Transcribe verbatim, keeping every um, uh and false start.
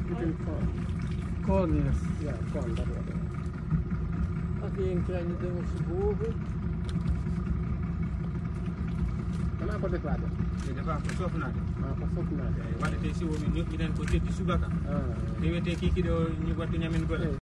Little corn. Corn, yes. Ja, corn, dat wordt het. Als die een kleine dingetjes boven. Mana ko defaade? Te defa ko sofnaade. Ah, ko sofnaade. Waɗete siwo min ñoƴƴinan ko teddi subaka. Ah. Rewete kiki ɗo wattu ñamin goɗa.